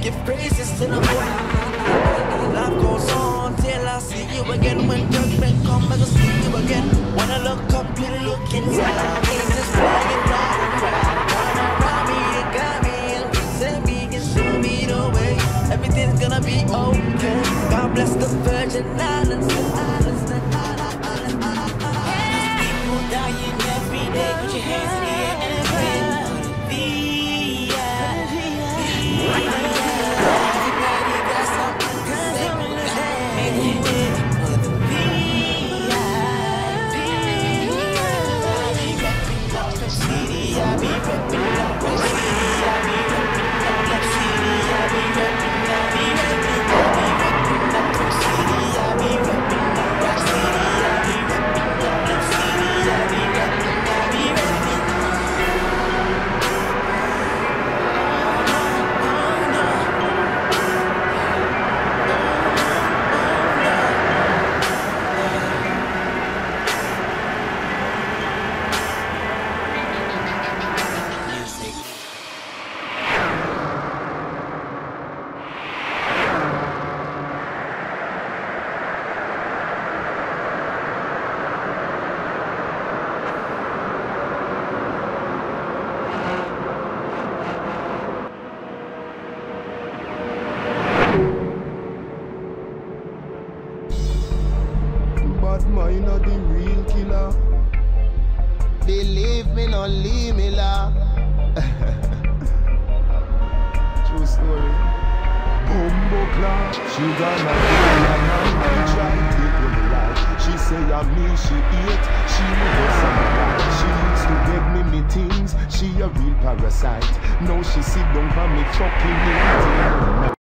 give praises to the Lord. Life goes on till I see you again. When judgment comes, I will see you again. Wanna look up, you look inside me. Just flying right around. Wanna ride me, you got me. And present me and show me the way. Everything's gonna be okay. God bless the Virgin Islands. People dying every day. Put your hands in the air and pray for the everybody got something to say. Make it big for the I be reppin' up Red City, I be reppin' up Black City, I be reppin' up, I be reppin' up Red City, I be reppin' up Black City, I be reppin' up Black City, I be reppin' up, I be reppin' Bad mind are the real killer. Believe me, no leave me la. True story. Bumbo clap. She gonna be a try to take with the life. She say I'm me, she eat. She never said she used to beg me things. She a real parasite. Now she sit down for me fucking me.